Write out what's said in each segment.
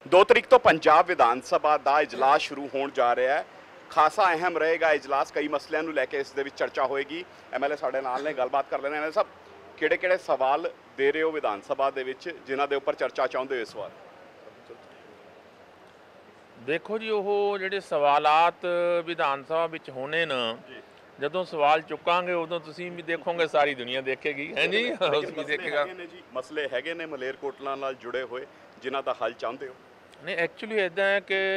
2 ਤਰੀਕ ਤੋਂ ਪੰਜਾਬ ਵਿਧਾਨ ਸਭਾ ਦਾ ਇਜਲਾਸ ਸ਼ੁਰੂ ਹੋਣ ਜਾ ਰਿਹਾ ਹੈ। ਖਾਸਾ ਅਹਿਮ ਰਹੇਗਾ ਇਜਲਾਸ। ਕਈ ਮਸਲਿਆਂ ਨੂੰ ਲੈ ਕੇ ਇਸ ਦੇ ਵਿੱਚ ਚਰਚਾ ਹੋਏਗੀ। ਐਮਐਲਏ ਸਾਡੇ ਨਾਲ ਨੇ, ਗੱਲਬਾਤ ਕਰ ਲੈਣੇ। ਐਮਐਲਏ ਸਾਹਿਬ, ਕਿਹੜੇ ਸਵਾਲ ਦੇ ਰਹੇ ਹੋ ਵਿਧਾਨ ਸਭਾ ਦੇ ਵਿੱਚ ਜਿਨ੍ਹਾਂ ਦੇ ਉੱਪਰ ਚਰਚਾ ਚਾਹੁੰਦੇ ਹੋ ਇਸ ਵਾਰ? देखो जी, वो ਜਿਹੜੇ ਸਵਾਲਾਤ ਵਿਧਾਨ ਸਭਾ ਵਿੱਚ ਹੋਣੇ ਨਾ, ਜਦੋਂ ਸਵਾਲ ਚੁੱਕਾਂਗੇ ਉਦੋਂ ਤੁਸੀਂ ਵੀ ਦੇਖੋਗੇ, ਸਾਰੀ ਦੁਨੀਆ ਦੇਖੇਗੀ, ਹੈ ਜੀ। ਉਸ ਵੀ ਦੇਖੇਗਾ। ਮਸਲੇ ਹੈਗੇ ਨੇ ਮਲੇਰਕੋਟਲਾ ਨਾਲ ਜੁੜੇ ਹੋਏ ਜਿਨ੍ਹਾਂ ਦਾ ਹੱਲ ਚਾਹੁੰਦੇ ਹੋ? ਨਹੀਂ, ਐਕਚੁਅਲੀ ਇੱਦਾਂ ਹੈ ਕਿ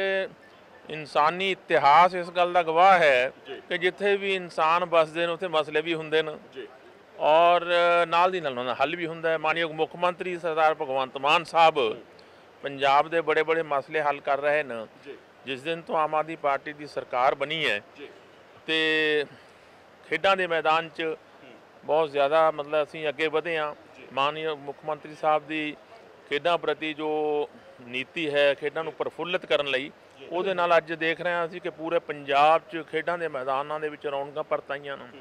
ਇਨਸਾਨੀ ਇਤਿਹਾਸ ਇਸ ਗੱਲ ਦਾ ਗਵਾਹ ਹੈ ਕਿ ਜਿੱਥੇ ਵੀ ਇਨਸਾਨ ਵੱਸਦੇ ਨੇ ਉੱਥੇ ਮਸਲੇ ਵੀ ਹੁੰਦੇ ਨੇ ਔਰ ਨਾਲ ਦੀ ਨਾਲ ਉਹਨਾਂ ਦਾ ਹੱਲ ਵੀ ਹੁੰਦਾ ਹੈ। ਮਾਨਯੋਗ ਮੁੱਖ ਮੰਤਰੀ ਸਰਦਾਰ ਭਗਵੰਤ ਮਾਨ ਸਾਹਿਬ ਪੰਜਾਬ ਦੇ ਬੜੇ ਮਸਲੇ ਹੱਲ ਕਰ ਰਹੇ ਨੇ। ਜਿਸ ਦਿਨ ਤੋਂ ਆਮ ਆਦਮੀ ਪਾਰਟੀ ਦੀ ਸਰਕਾਰ ਬਣੀ ਹੈ ਤੇ ਖੇਡਾਂ ਦੇ ਮੈਦਾਨ 'ਚ ਬਹੁਤ ਜ਼ਿਆਦਾ ਮਤਲਬ ਅਸੀਂ ਅੱਗੇ ਵਧੇ ਹਾਂ। ਮਾਨਯੋਗ ਮੁੱਖ ਮੰਤਰੀ ਸਾਹਿਬ ਦੀ ਖੇਡਾਂ ਪ੍ਰਤੀ ਜੋ ਨੀਤੀ ਹੈ, ਖੇਡਾਂ ਨੂੰ ਪ੍ਰਫੁੱਲਿਤ ਕਰਨ ਲਈ, ਉਹਦੇ ਨਾਲ ਅੱਜ ਦੇਖ ਰਹੇ ਹਾਂ ਅਸੀਂ ਕਿ ਪੂਰੇ ਪੰਜਾਬ 'ਚ ਖੇਡਾਂ ਦੇ ਮੈਦਾਨਾਂ ਦੇ ਵਿੱਚ ਰੌਣਕਾਂ ਪਰਤਾਈਆਂ ਨੇ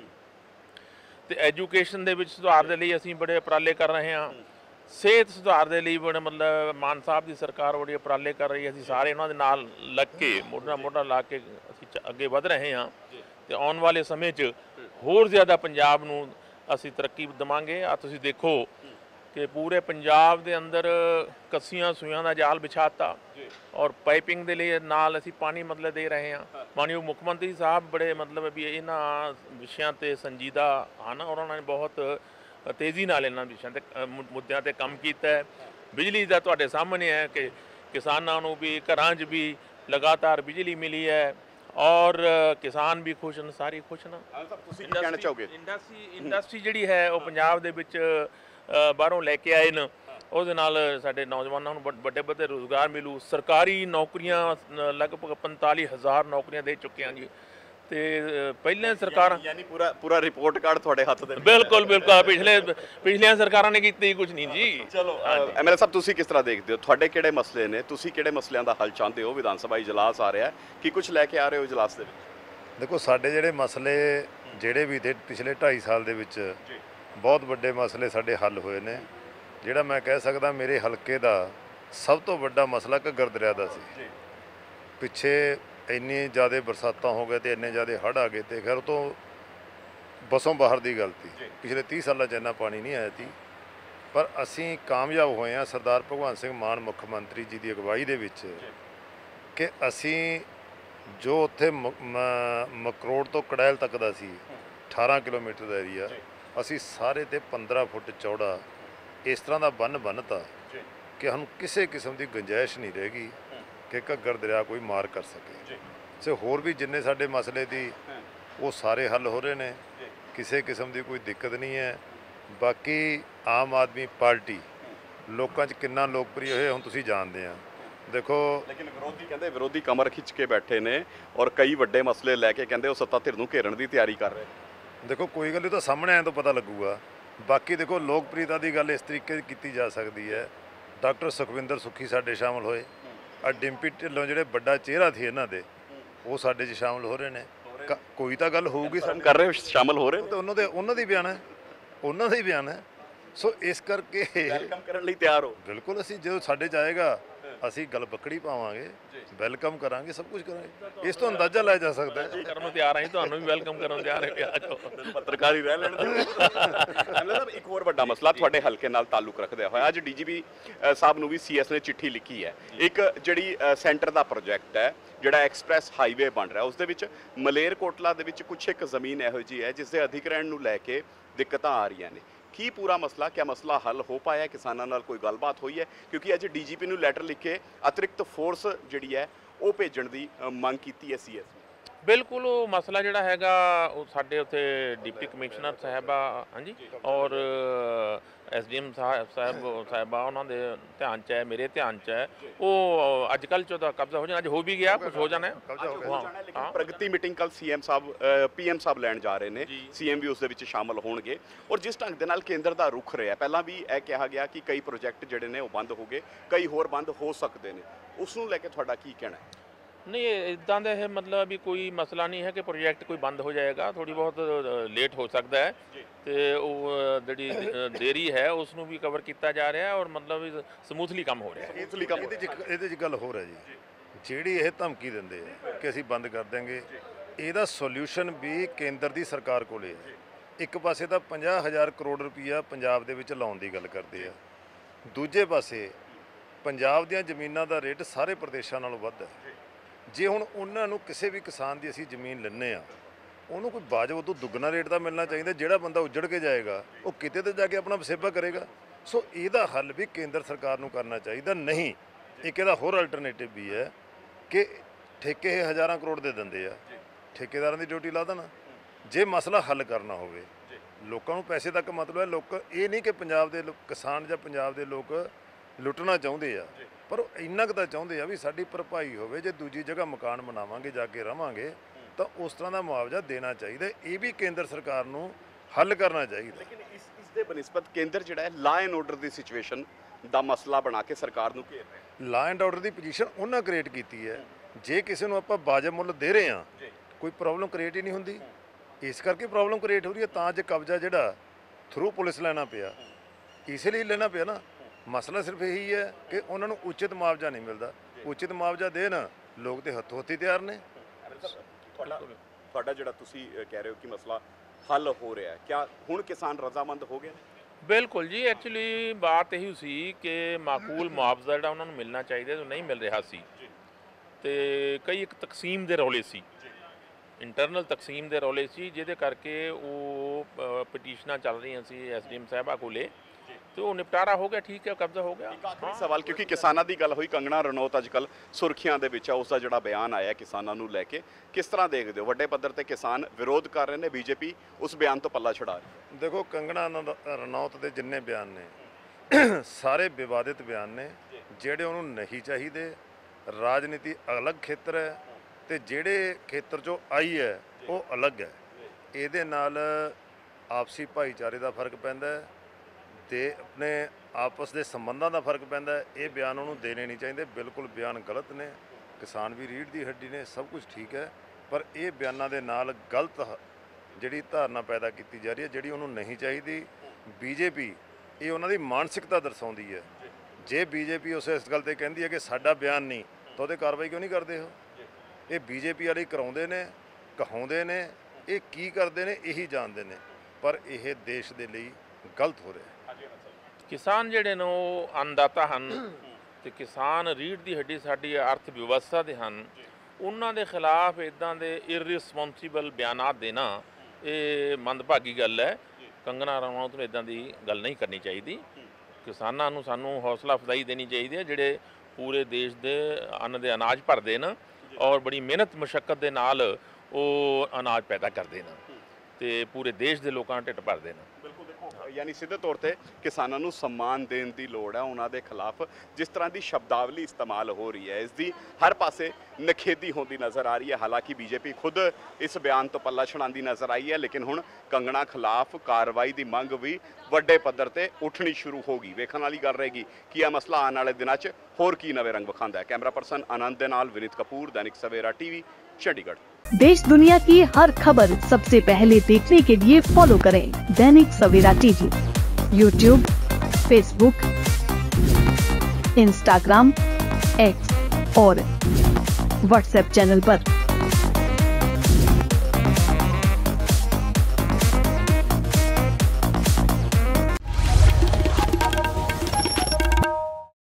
ਤੇ ਐਜੂਕੇਸ਼ਨ ਦੇ ਵਿੱਚ ਸੁਧਾਰ ਦੇ ਲਈ ਅਸੀਂ ਬੜੇ ਉਪਰਾਲੇ ਕਰ ਰਹੇ ਹਾਂ। ਸਿਹਤ ਸੁਧਾਰ ਦੇ ਲਈ ਬੜੇ ਮਤਲਬ ਮਾਨ ਸਾਹਿਬ ਦੀ ਸਰਕਾਰ ਬੜੇ ਉਪਰਾਲੇ ਕਰ ਰਹੀ ਹੈ। ਅਸੀਂ ਸਾਰੇ ਉਹਨਾਂ ਦੇ ਨਾਲ ਲੱਗ ਕੇ ਮੋਢਾ ਲਾ ਕੇ ਅਸੀਂ ਅੱਗੇ ਵਧ ਰਹੇ ਹਾਂ ਤੇ ਆਉਣ ਵਾਲੇ ਸਮੇਂ 'ਚ ਹੋਰ ਜ਼ਿਆਦਾ ਪੰਜਾਬ ਨੂੰ ਅਸੀਂ ਤਰੱਕੀ ਦੇਵਾਂਗੇ। ਆ ਤੁਸੀਂ ਦੇਖੋ ਕਿ ਪੂਰੇ ਪੰਜਾਬ ਦੇ ਅੰਦਰ ਕੱਸੀਆਂ ਸੂਈਆਂ ਦਾ ਜਾਲ ਵਿਛਾਤਾ ਔਰ ਪਾਈਪਿੰਗ ਦੇ ਲਈ ਨਾਲ ਅਸੀਂ ਪਾਣੀ ਮਤਲਬ ਦੇ ਰਹੇ ਹਾਂ। ਮਾਨਯੋਗ ਮੁੱਖ ਮੰਤਰੀ ਸਾਹਿਬ ਬੜੇ ਮਤਲਬ ਵੀ ਇਹਨਾਂ ਵਿਸ਼ਿਆਂ 'ਤੇ ਸੰਜੀਦਾ ਹਨ ਔਰ ਉਹਨਾਂ ਨੇ ਬਹੁਤ ਤੇਜ਼ੀ ਨਾਲ ਇਹਨਾਂ ਵਿਸ਼ਿਆਂ 'ਤੇ ਮੁੱਦਿਆਂ 'ਤੇ ਕੰਮ ਕੀਤਾ ਹੈ। ਬਿਜਲੀ ਦਾ ਤੁਹਾਡੇ ਸਾਹਮਣੇ ਹੈ ਕਿ ਕਿਸਾਨਾਂ ਨੂੰ ਵੀ ਘਰਾਂ 'ਚ ਵੀ ਲਗਾਤਾਰ ਬਿਜਲੀ ਮਿਲੀ ਹੈ ਔਰ ਕਿਸਾਨ ਵੀ ਖੁਸ਼ ਨੇ, ਸਾਰੇ ਖੁਸ਼ ਨੇ। ਤੁਸੀਂ ਕੀ ਕਹਿਣਾ ਚਾਹੋਗੇ? ਇੰਡਸਟਰੀ ਜਿਹੜੀ ਹੈ ਉਹ ਪੰਜਾਬ ਦੇ ਵਿੱਚ ਬਾਹਰੋਂ ਲੈ ਕੇ ਆਏ ਨੇ, ਉਹਦੇ ਨਾਲ ਸਾਡੇ ਨੌਜਵਾਨਾਂ ਨੂੰ ਵੱਡੇ ਰੁਜ਼ਗਾਰ ਮਿਲੂ। ਸਰਕਾਰੀ ਨੌਕਰੀਆਂ ਲਗਭਗ 45,000 ਨੌਕਰੀਆਂ ਦੇ ਚੁੱਕੇ ਹਾਂ ਜੀ। ਤੇ ਪਹਿਲਾਂ ਸਰਕਾਰਾਂ ਯਾਨੀ ਪੂਰਾ ਰਿਪੋਰਟ ਕਾਰਡ ਤੁਹਾਡੇ ਹੱਥ ਦੇ? ਬਿਲਕੁਲ ਪਿਛਲੀਆਂ ਸਰਕਾਰਾਂ ਨੇ ਕੀਤੀ ਕੁਝ ਨਹੀਂ ਜੀ। ਚਲੋ ਐਮਐਲਏ ਸਾਹਿਬ, ਤੁਸੀਂ ਕਿਸ ਤਰ੍ਹਾਂ ਦੇਖਦੇ ਹੋ? ਤੁਹਾਡੇ ਕਿਹੜੇ ਮਸਲੇ ਨੇ? ਤੁਸੀਂ ਕਿਹੜੇ ਮਸਲਿਆਂ ਦਾ ਹੱਲ ਚਾਹੁੰਦੇ ਹੋ? ਵਿਧਾਨ ਸਭਾ ਇਜਲਾਸ ਆ ਰਿਹਾ, ਕੀ ਕੁਝ ਲੈ ਕੇ ਆ ਰਹੇ ਹੋ ਇਜਲਾਸ ਦੇ ਵਿੱਚ? ਦੇਖੋ, ਸਾਡੇ ਜਿਹੜੇ ਮਸਲੇ ਜਿਹੜੇ ਵੀ ਤੇ ਪਿਛਲੇ 2.5 ਸਾਲ ਦੇ ਵਿੱਚ ਬਹੁਤ ਵੱਡੇ ਮਸਲੇ ਸਾਡੇ ਹੱਲ ਹੋਏ ਨੇ। ਜਿਹੜਾ ਮੈਂ ਕਹਿ ਸਕਦਾ ਮੇਰੇ ਹਲਕੇ ਦਾ ਸਭ ਤੋਂ ਵੱਡਾ ਮਸਲਾ ਘੱਗਰ ਦਰਿਆ ਦਾ ਸੀ। ਪਿੱਛੇ ਇੰਨੀ ਜ਼ਿਆਦਾ ਬਰਸਾਤਾਂ ਹੋ ਗਏ ਤੇ ਇੰਨੇ ਜ਼ਿਆਦਾ ਹੜ੍ਹ ਆ ਗਏ ਤੇ ਖੈਰ ਉਹ ਤੋਂ ਬਸੋਂ ਬਾਹਰ ਦੀ ਗੱਲ ਸੀ। ਪਿਛਲੇ 30 ਸਾਲਾਂ 'ਚ ਇੰਨਾ ਪਾਣੀ ਨਹੀਂ ਆਇਆ ਸੀ, ਪਰ ਅਸੀਂ ਕਾਮਯਾਬ ਹੋਏ ਹਾਂ ਸਰਦਾਰ ਭਗਵੰਤ ਸਿੰਘ ਮਾਨ ਮੁੱਖ ਮੰਤਰੀ ਜੀ ਦੀ ਅਗਵਾਈ ਦੇ ਵਿੱਚ ਕਿ ਅਸੀਂ ਜੋ ਉੱਥੇ ਮਕਰੋੜ ਤੋਂ ਕੜੈਲ ਤੱਕ ਦਾ ਸੀ 18 ਕਿਲੋਮੀਟਰ ਦਾ ਏਰੀਆ, ਅਸੀਂ ਸਾਰੇ ਤੇ 15 ਫੁੱਟ ਚੌੜਾ ਇਸ ਤਰ੍ਹਾਂ ਦਾ ਬੰਨ੍ਹ ਬੰਨ੍ਹਤਾ ਕਿ ਸਾਨੂੰ ਕਿਸੇ ਕਿਸਮ ਦੀ ਗੁੰਜਾਇਸ਼ ਨਹੀਂ ਰਹੇਗੀ ਕਿ ਘੱਗਰ ਦਰਿਆ ਕੋਈ ਮਾਰ ਕਰ ਸਕੇ। ਸੋ ਹੋਰ ਵੀ ਜਿੰਨੇ ਸਾਡੇ ਮਸਲੇ ਦੀ ਉਹ ਸਾਰੇ ਹੱਲ ਹੋ ਰਹੇ ਨੇ, ਕਿਸੇ ਕਿਸਮ ਦੀ ਕੋਈ ਦਿੱਕਤ ਨਹੀਂ ਹੈ। ਬਾਕੀ ਆਮ ਆਦਮੀ ਪਾਰਟੀ ਲੋਕਾਂ 'ਚ ਕਿੰਨਾ ਲੋਕਪ੍ਰਿਯ ਹੋਏ ਹੁਣ ਤੁਸੀਂ ਜਾਣਦੇ ਆ। ਦੇਖੋ, ਲੇਕਿਨ ਵਿਰੋਧੀ ਕਹਿੰਦੇ ਵਿਰੋਧੀ ਕਮਰ ਖਿੱਚ ਕੇ ਬੈਠੇ ਨੇ ਔਰ ਕਈ ਵੱਡੇ ਮਸਲੇ ਲੈ ਕੇ ਕਹਿੰਦੇ ਉਹ ਸੱਤਾ ਧਿਰ ਨੂੰ ਘੇਰਨ ਦੀ ਤਿਆਰੀ ਕਰ ਰਹੇ। ਦੇਖੋ, ਕੋਈ ਗੱਲ ਨਹੀਂ, ਤਾਂ ਸਾਹਮਣੇ ਆਇਆ ਤਾਂ ਪਤਾ ਲੱਗੂਗਾ। ਬਾਕੀ ਦੇਖੋ, ਲੋਕਪ੍ਰਿਯਤਾ ਦੀ ਗੱਲ ਇਸ ਤਰੀਕੇ ਕੀਤੀ ਜਾ ਸਕਦੀ ਹੈ। ਡਾਕਟਰ ਸੁਖਵਿੰਦਰ ਸੁੱਖੀ ਸਾਡੇ ਸ਼ਾਮਲ ਹੋਏ, ਆ ਡਿੰਪੀ ਢਿੱਲੋਂ ਜਿਹੜੇ ਵੱਡਾ ਚਿਹਰਾ ਸੀ ਇਹਨਾਂ ਦੇ, ਉਹ ਸਾਡੇ 'ਚ ਸ਼ਾਮਲ ਹੋ ਰਹੇ ਨੇ। ਕੋਈ ਤਾਂ ਗੱਲ ਹੋਊਗੀ, ਸਾਨੂੰ ਕਰ ਰਹੇ ਸ਼ਾਮਲ ਹੋ ਰਹੇ ਤੇ ਉਹਨਾਂ ਦੀ ਬਿਆਨ ਹੈ, ਉਹਨਾਂ ਦਾ ਹੀ ਬਿਆਨ ਹੈ। ਸੋ ਇਸ ਕਰਕੇ ਵੈਲਕਮ ਕਰਨ ਲਈ ਤਿਆਰ ਹੋ? ਬਿਲਕੁਲ, ਅਸੀਂ ਜਦੋਂ ਸਾਡੇ 'ਚ ਆਏਗਾ ਅਸੀਂ ਗੱਲ ਬੱਕੜੀ ਪਾਵਾਂਗੇ, ਵੈਲਕਮ ਕਰਾਂਗੇ, ਸਭ ਕੁਝ ਕਰਾਂਗੇ। ਇਸ ਤੋਂ ਅੰਦਾਜ਼ਾ ਲਾਇਆ ਜਾ ਸਕਦਾ ਹੈ। ਕਰਨ ਨੂੰ ਤਿਆਰ ਹਾਂ, ਤੁਹਾਨੂੰ ਵੀ ਵੈਲਕਮ ਕਰਨ ਤਿਆਰ ਹੈ। ਪੱਤਰਕਾਰੀ ਰਹਿ ਲੈਣ ਦੇ। ਮਤਲਬ ਇੱਕ ਹੋਰ ਵੱਡਾ ਮਸਲਾ ਤੁਹਾਡੇ ਹਲਕੇ ਨਾਲ ਤਾਲੁਕ ਰੱਖਦਿਆਂ ਹੋਇਆ, ਅੱਜ ਡੀਜੀਪੀ ਸਾਹਿਬ ਨੂੰ ਵੀ ਸੀਐਸ ਨੇ ਚਿੱਠੀ ਲਿਖੀ ਹੈ। ਇੱਕ ਜਿਹੜੀ ਸੈਂਟਰ ਦਾ ਪ੍ਰੋਜੈਕਟ ਹੈ, ਜਿਹੜਾ ਐਕਸਪ੍ਰੈਸ ਹਾਈਵੇ ਬਣ ਰਿਹਾ, ਉਸ ਦੇ ਵਿੱਚ ਮਲੇਰਕੋਟਲਾ ਦੇ ਵਿੱਚ ਕੁਛ ਇੱਕ ਜ਼ਮੀਨ ਇਹੋ ਜਿਹੀ ਹੈ ਜਿਸ ਦੇ ਅਧਿਗ੍ਰਹਿਣ ਨੂੰ ਲੈ ਕੇ ਦਿੱਕਤਾਂ ਆ ਰਹੀਆਂ ਨੇ। ਕੀ ਪੂਰਾ ਮਸਲਾ, ਕਿਆ ਮਸਲਾ ਹੱਲ ਹੋ ਪਾਇਆ? ਕਿਸਾਨਾਂ ਨਾਲ ਕੋਈ ਗੱਲਬਾਤ ਹੋਈ ਹੈ? ਕਿਉਂਕਿ ਅੱਜ ਡੀਜੀਪੀ ਨੂੰ ਲੈਟਰ ਲਿਖ ਕੇ ਅਤਿਰਿਕਤ ਫੋਰਸ ਜਿਹੜੀ ਹੈ ਉਹ ਭੇਜਣ ਦੀ ਮੰਗ ਕੀਤੀ ਹੈ ਸੀਐਸ ਨੇ। ਬਿਲਕੁਲ, ਉਹ ਮਸਲਾ ਜਿਹੜਾ ਹੈਗਾ ਉਹ ਸਾਡੇ ਉੱਥੇ ਡਿਪਟੀ ਕਮਿਸ਼ਨਰ ਸਾਹਿਬਾ, ਹਾਂਜੀ, ਔਰ ਐਸਡੀਐਮ ਸਾਹਿਬਾ ਉਹਨਾਂ ਦੇ ਧਿਆਨ 'ਚ ਹੈ, ਮੇਰੇ ਧਿਆਨ 'ਚ ਹੈ। ਉਹ ਅੱਜ ਕੱਲ੍ਹ 'ਚ ਉਹਦਾ ਕਬਜ਼ਾ ਹੋ ਜਾਣਾ, ਅੱਜ ਹੋ ਵੀ ਗਿਆ, ਕੁਝ ਹੋ ਜਾਣਾ। ਲੇਕਿਨ ਪ੍ਰਗਤੀ ਮੀਟਿੰਗ ਕੱਲ ਸੀਐਮ ਸਾਹਿਬ ਪੀਐਮ ਸਾਹਿਬ ਲੈਣ ਜਾ ਰਹੇ ਨੇ, ਸੀਐਮ ਵੀ ਉਸ ਦੇ ਵਿੱਚ ਸ਼ਾਮਲ ਹੋਣਗੇ। ਔਰ ਜਿਸ ਢੰਗ ਦੇ ਨਾਲ ਕੇਂਦਰ ਦਾ ਰੁਖ ਰਿਹਾ, ਪਹਿਲਾਂ ਵੀ ਇਹ ਕਿਹਾ ਗਿਆ ਕਿ ਕਈ ਪ੍ਰੋਜੈਕਟ ਜਿਹੜੇ ਨੇ ਉਹ ਬੰਦ ਹੋ ਗਏ, ਕਈ ਹੋਰ ਬੰਦ ਹੋ ਸਕਦੇ ਨੇ, ਉਸ ਨੂੰ ਲੈ ਕੇ ਤੁਹਾਡਾ ਕੀ ਕਹਿਣਾ ਹੈ? ਨਹੀਂ ਇਦਾਂ ਦਾ ਇਹ ਮਤਲਬ ਵੀ ਕੋਈ ਮਸਲਾ ਨਹੀਂ ਹੈ ਕਿ ਪ੍ਰੋਜੈਕਟ ਕੋਈ ਬੰਦ ਹੋ ਜਾਏਗਾ, ਥੋੜੀ ਬਹੁਤ ਲੇਟ ਹੋ ਸਕਦਾ ਹੈ ਤੇ ਉਹ ਜਿਹੜੀ ਦੇਰੀ ਹੈ ਉਸ ਨੂੰ ਵੀ ਕਵਰ ਕੀਤਾ ਜਾ ਰਿਹਾ ਔਰ ਮਤਲਬ ਸਮੂਥਲੀ ਕੰਮ ਹੋ ਰਿਹਾ ਹੈ। ਇਹਦੇ 'ਚ ਗੱਲ ਹੋਰ ਹੈ ਜੀ, ਜਿਹੜੀ ਇਹ ਧਮਕੀ ਦਿੰਦੇ ਆ ਕਿ ਅਸੀਂ ਬੰਦ ਕਰ ਦਿਆਂਗੇ, ਇਹਦਾ ਸੋਲਿਊਸ਼ਨ ਵੀ ਕੇਂਦਰ ਦੀ ਸਰਕਾਰ ਕੋਲੇ ਹੈ। ਇੱਕ ਪਾਸੇ ਤਾਂ 50,000 ਕਰੋੜ ਰੁਪਈਆ ਪੰਜਾਬ ਦੇ ਵਿੱਚ ਲਾਉਣ ਦੀ ਗੱਲ ਕਰਦੇ ਆ, ਦੂਜੇ ਪਾਸੇ ਪੰਜਾਬ ਦੀਆਂ ਜ਼ਮੀਨਾਂ ਦਾ ਰੇਟ ਸਾਰੇ ਪ੍ਰਦੇਸ਼ਾਂ ਨਾਲੋਂ ਵੱਧ ਹੈ। ਜੇ ਹੁਣ ਉਹਨਾਂ ਨੂੰ ਕਿਸੇ ਵੀ ਕਿਸਾਨ ਦੀ ਅਸੀਂ ਜ਼ਮੀਨ ਲੈਂਦੇ ਆ, ਉਹਨੂੰ ਕੋਈ ਵਾਜਬ ਉਦੋਂ ਦੁੱਗਣਾ ਰੇਟ ਦਾ ਮਿਲਣਾ ਚਾਹੀਦਾ। ਜਿਹੜਾ ਬੰਦਾ ਉੱਜੜ ਕੇ ਜਾਏਗਾ ਉਹ ਕਿਤੇ ਤੇ ਜਾ ਕੇ ਆਪਣਾ ਵਸੇਬਾ ਕਰੇਗਾ। ਸੋ ਇਹਦਾ ਹੱਲ ਵੀ ਕੇਂਦਰ ਸਰਕਾਰ ਨੂੰ ਕਰਨਾ ਚਾਹੀਦਾ। ਨਹੀਂ, ਇੱਕ ਇਹਦਾ ਹੋਰ ਅਲਟਰਨੇਟਿਵ ਵੀ ਹੈ ਕਿ ਠੇਕੇ ਇਹ ਹਜ਼ਾਰਾਂ ਕਰੋੜ ਦੇ ਦਿੰਦੇ ਆ, ਠੇਕੇਦਾਰਾਂ ਦੀ ਡਿਊਟੀ ਲਾ ਦੇਣਾ। ਜੇ ਮਸਲਾ ਹੱਲ ਕਰਨਾ ਹੋਵੇ, ਲੋਕਾਂ ਨੂੰ ਪੈਸੇ ਤੱਕ ਮਤਲਬ ਹੈ, ਲੋਕ ਇਹ ਨਹੀਂ ਕਿ ਪੰਜਾਬ ਦੇ ਕਿਸਾਨ ਜਾਂ ਪੰਜਾਬ ਦੇ ਲੋਕ ਲੁੱਟਣਾ ਚਾਹੁੰਦੇ ਆ, ਪਰ ਉਹ ਇੰਨਾ ਕੁ ਤਾਂ ਚਾਹੁੰਦੇ ਆ ਵੀ ਸਾਡੀ ਭਰਪਾਈ ਹੋਵੇ। ਜੇ ਦੂਜੀ ਜਗ੍ਹਾ ਮਕਾਨ ਬਣਾਵਾਂਗੇ, ਜਾ ਕੇ ਰਵਾਂਗੇ, ਤਾਂ ਉਸ ਤਰ੍ਹਾਂ ਦਾ ਮੁਆਵਜ਼ਾ ਦੇਣਾ ਚਾਹੀਦਾ। ਇਹ ਵੀ ਕੇਂਦਰ ਸਰਕਾਰ ਨੂੰ ਹੱਲ ਕਰਨਾ ਚਾਹੀਦਾ। ਲੇਕਿਨ ਇਸ ਦੇ ਬਨਿਸਬਤ ਕੇਂਦਰ ਜਿਹੜਾ ਹੈ ਲਾ ਐਂਡ ਆਰਡਰ ਦੀ ਸਿਚੁਏਸ਼ਨ ਦਾ ਮਸਲਾ ਬਣਾ ਕੇ ਸਰਕਾਰ ਨੂੰ ਘੇਰ ਰਿਹਾ। ਲਾ ਐਂਡ ਆਰਡਰ ਦੀ ਪੋਜੀਸ਼ਨ ਉਹਨਾਂ ਕ੍ਰੀਏਟ ਕੀਤੀ ਹੈ। ਜੇ ਕਿਸੇ ਨੂੰ ਆਪਾਂ ਵਾਜਬ ਮੁੱਲ ਦੇ ਰਹੇ ਹਾਂ, ਕੋਈ ਪ੍ਰੋਬਲਮ ਕ੍ਰੀਏਟ ਹੀ ਨਹੀਂ ਹੁੰਦੀ। ਇਸ ਕਰਕੇ ਪ੍ਰੋਬਲਮ ਕ੍ਰੀਏਟ ਹੋ ਰਹੀ ਹੈ। ਤਾਂ ਜੇ ਕਬਜ਼ਾ ਜਿਹੜਾ ਥਰੂ ਪੁਲਿਸ ਲੈਣਾ ਪਿਆ, ਇਸ ਲਈ ਲੈਣਾ ਪਿਆ ਨਾ। ਮਸਲਾ ਸਿਰਫ ਇਹੀ ਹੈ ਕਿ ਉਹਨਾਂ ਨੂੰ ਉਚਿਤ ਮੁਆਵਜ਼ਾ ਨਹੀਂ ਮਿਲਦਾ। ਉਚਿਤ ਮੁਆਵਜ਼ਾ ਦੇਣ, ਲੋਕ ਤੇ ਹੱਥੋਂ ਹੱਥੀ ਤਿਆਰ ਨੇ। ਤੁਹਾਡਾ ਜਿਹੜਾ ਤੁਸੀਂ ਕਹਿ ਰਹੇ ਹੋ ਕਿ ਮਸਲਾ ਹੱਲ ਹੋ ਰਿਹਾ ਹੈ, ਕਿਆ ਹੁਣ ਕਿਸਾਨ ਰਜ਼ਾਮੰਦ ਹੋ ਗਏ? ਬਿਲਕੁਲ ਜੀ, ਐਕਚੁਅਲੀ ਬਾਤ ਇਹੀ ਸੀ ਕਿ ਮਾਕੂਲ ਮੁਆਵਜ਼ਾ ਜਿਹੜਾ ਉਹਨਾਂ ਨੂੰ ਮਿਲਣਾ ਚਾਹੀਦਾ ਜੋ ਨਹੀਂ ਮਿਲ ਰਿਹਾ ਸੀ, ਤੇ ਕਈ ਇੱਕ ਤਕਸੀਮ ਦੇ ਰੌਲੇ ਸੀ, ਇੰਟਰਨਲ ਤਕਸੀਮ ਦੇ ਰੌਲੇ ਸੀ, ਜਿਹਦੇ ਕਰਕੇ ਉਹ ਪਟੀਸ਼ਨਾਂ ਚੱਲ ਰਹੀਆਂ ਸੀ ਐਸਡੀਐਮ ਸਾਹਿਬਾ ਕੋਲੇ, ਤੇ ਉਹ ਨਿਪਟਾਰਾ ਹੋ ਗਿਆ, ਠੀਕ ਹੈ, ਕਬਜ਼ਾ ਹੋ ਗਿਆ। ਇੱਕ ਆਖਰੀ ਸਵਾਲ, ਕਿਉਂਕਿ ਕਿਸਾਨਾਂ ਦੀ ਗੱਲ ਹੋਈ, ਕੰਗਣਾ ਰਣੌਤ ਅੱਜ ਕੱਲ੍ਹ ਸੁਰਖੀਆਂ ਦੇ ਵਿੱਚ ਆ, ਉਸ ਦਾ ਜਿਹੜਾ ਬਿਆਨ ਆਇਆ ਕਿਸਾਨਾਂ ਨੂੰ ਲੈ ਕੇ, ਕਿਸ ਤਰ੍ਹਾਂ ਦੇਖਦੇ ਹੋ? ਵੱਡੇ ਪੱਧਰ ਤੇ ਕਿਸਾਨ ਵਿਰੋਧ ਕਰ ਰਹੇ ਨੇ, ਬੀਜੇਪੀ ਉਸ ਬਿਆਨ ਤੋਂ ਪੱਲਾ ਛਡਾ ਰਹੀ ਹੈ। ਦੇਖੋ, ਕੰਗਣਾ ਰਣੌਤ ਦੇ ਜਿੰਨੇ ਬਿਆਨ ਨੇ ਸਾਰੇ ਵਿਵਾਦਿਤ ਬਿਆਨ ਨੇ, ਜਿਹੜੇ ਉਹਨੂੰ ਨਹੀਂ ਚਾਹੀਦੇ। ਰਾਜਨੀਤੀ ਅਲੱਗ ਖੇਤਰ ਹੈ ਤੇ ਜਿਹੜੇ ਖੇਤਰ 'ਚੋਂ ਆਈ ਹੈ ਉਹ ਅਲੱਗ ਹੈ। ਇਹਦੇ ਨਾਲ ਆਪਸੀ ਭਾਈਚਾਰੇ ਦਾ ਫਰਕ ਪੈਂਦਾ ਹੈ ਤੇ ਆਪਣੇ ਆਪਸ ਦੇ ਸੰਬੰਧਾਂ ਦਾ ਫਰਕ ਪੈਂਦਾ ਹੈ। ਇਹ ਬਿਆਨ ਉਹਨੂੰ ਦੇਣੇ ਨਹੀਂ ਚਾਹੀਦੇ। ਬਿਲਕੁਲ ਬਿਆਨ ਗਲਤ ਨੇ। ਕਿਸਾਨ ਵੀ ਰੀੜ੍ਹ ਦੀ ਹੱਡੀ ਨੇ, ਸਭ ਕੁਝ ਠੀਕ ਹੈ, ਪਰ ਇਹ ਬਿਆਨਾਂ ਦੇ ਨਾਲ ਗਲਤ ਜਿਹੜੀ ਧਾਰਨਾ ਪੈਦਾ ਕੀਤੀ ਜਾ ਰਹੀ ਹੈ, ਜਿਹੜੀ ਉਹਨੂੰ ਨਹੀਂ ਚਾਹੀਦੀ। ਬੀਜੇਪੀ ਇਹ ਉਹਨਾਂ ਦੀ ਮਾਨਸਿਕਤਾ ਦਰਸਾਉਂਦੀ ਹੈ। ਜੇ ਬੀਜੇਪੀ ਉਸ ਇਸ ਗੱਲ ਤੇ ਕਹਿੰਦੀ ਹੈ ਕਿ ਸਾਡਾ ਬਿਆਨ ਨਹੀਂ, ਤਾਂ ਉਹਦੇ ਕਾਰਵਾਈ ਕਿਉਂ ਨਹੀਂ ਕਰਦੇ ਉਹ? ਇਹ ਬੀਜੇਪੀ ਵਾਲੇ ਕਰਾਉਂਦੇ ਨੇ, ਕਹਾਉਂਦੇ ਨੇ, ਇਹ ਕੀ ਕਰਦੇ ਨੇ ਇਹੀ ਜਾਣਦੇ ਨੇ, ਪਰ ਇਹ ਦੇਸ਼ ਦੇ ਲਈ ਗਲਤ ਹੋ ਰਿਹਾ। ਕਿਸਾਨ ਜਿਹੜੇ ਨੇ ਉਹ ਅੰਨਦਾਤਾ ਹਨ ਤੇ ਕਿਸਾਨ ਰੀੜ੍ਹ ਦੀ ਹੱਡੀ ਸਾਡੀ ਅਰਥ ਵਿਵਸਥਾ ਦੇ ਹਨ। ਉਹਨਾਂ ਦੇ ਖਿਲਾਫ ਇੱਦਾਂ ਦੇ ਇਰਰਿਸਪੌਂਸੀਬਲ ਬਿਆਨਾਤ ਦੇਣਾ ਇਹ ਮੰਦਭਾਗੀ ਗੱਲ ਹੈ। ਕੰਗਣਾ ਰਣੌਤ ਨੂੰ ਇੱਦਾਂ ਦੀ ਗੱਲ ਨਹੀਂ ਕਰਨੀ ਚਾਹੀਦੀ। ਕਿਸਾਨਾਂ ਨੂੰ ਸਾਨੂੰ ਹੌਸਲਾ ਅਫਜ਼ਾਈ ਦੇਣੀ ਚਾਹੀਦੀ ਹੈ, ਜਿਹੜੇ ਪੂਰੇ ਦੇਸ਼ ਦੇ ਅੰਨ ਦੇ ਅਨਾਜ ਭਰਦੇ ਨੇ ਔਰ ਬੜੀ ਮਿਹਨਤ ਮੁਸ਼ੱਕਤ ਦੇ ਨਾਲ ਉਹ ਅਨਾਜ ਪੈਦਾ ਕਰਦੇ ਨੇ ਤੇ ਪੂਰੇ ਦੇਸ਼ ਦੇ ਲੋਕਾਂ ਦਾ ਢਿੱਡ ਭਰਦੇ ਨੇ। ਬਿਲਕੁਲ, ਦੇਖੋ, ਯਾਨੀ ਸਿੱਧੇ ਤੌਰ ਤੇ ਕਿਸਾਨਾਂ ਨੂੰ ਸਨਮਾਨ ਦੇਣ ਦੀ ਲੋੜ ਹੈ। ਉਹਨਾਂ ਦੇ ਖਿਲਾਫ ਜਿਸ ਤਰ੍ਹਾਂ ਦੀ ਸ਼ਬਦਾਵਲੀ ਇਸਤੇਮਾਲ ਹੋ ਰਹੀ ਹੈ, ਇਸ ਦੀ ਹਰ ਪਾਸੇ ਨਖੇਦੀ ਹੁੰਦੀ ਨਜ਼ਰ ਆ ਰਹੀ ਹੈ। ਹਾਲਾਂਕਿ ਬੀਜੇਪੀ ਖੁਦ ਇਸ ਬਿਆਨ ਤੋਂ ਪੱਲਾ ਛਡਾਉਂਦੀ ਨਜ਼ਰ ਆਈ ਹੈ, ਲੇਕਿਨ ਹੁਣ ਕੰਗਣਾ ਖਿਲਾਫ ਕਾਰਵਾਈ ਦੀ ਮੰਗ ਵੀ ਵੱਡੇ ਪੱਧਰ ਤੇ ਉੱਠਣੀ ਸ਼ੁਰੂ ਹੋ ਗਈ। ਵੇਖਣ ਵਾਲੀ ਗੱਲ ਰਹੇਗੀ ਕਿ ਇਹ ਮਸਲਾ ਆਉਣ ਵਾਲੇ ਦਿਨਾਂ 'ਚ ਹੋਰ ਕੀ ਨਵੇਂ ਰੰਗ ਵਿਖਾਉਂਦਾ ਹੈ। कैमरा पर्सन आनंद के नाल विनीत कपूर, दैनिक सवेरा टीवी, चंडीगढ़। देश दुनिया की हर खबर सबसे पहले देखने के लिए फॉलो करें Dainik Savera TV, YouTube, Facebook, Instagram, X और व्हाट्सएप चैनल पर।